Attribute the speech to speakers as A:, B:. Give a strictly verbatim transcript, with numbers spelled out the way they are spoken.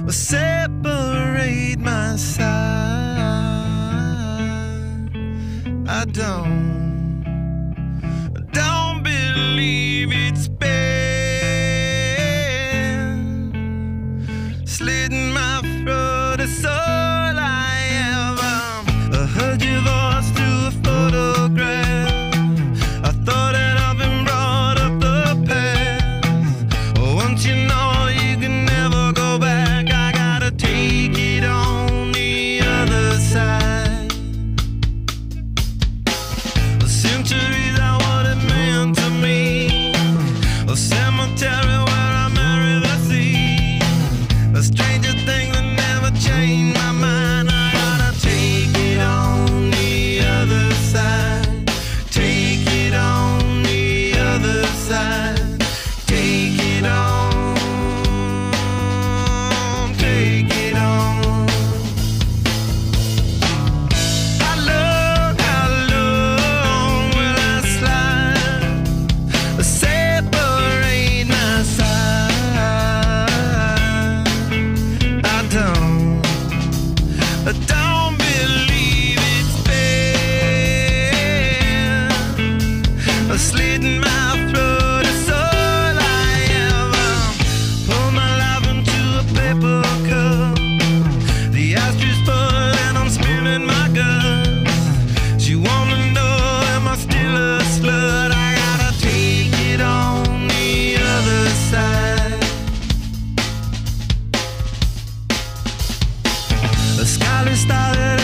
A: separate my side. I don't, don't believe it's been slitting my throat. It's all I ever. I heard your voice through a photograph. I thought that I've been brought up the past. Once you know you can never go back, I gotta take it on the other side. The centuries are what it meant to me. A cemetery where I marry the sea. A stranger thing that never changed my mind. I gotta take it on the other side. Take it on the other side. Take it on. Take it on. How long, how long will I slide? Separate my side. I don't, I don't believe it's been slitting my throat. It's all I ever. Pour my life into a paper cup. The ashtray full and I'm spilling my guts. She wanna know, am I still a slut? I gotta take it on the other side. The sky started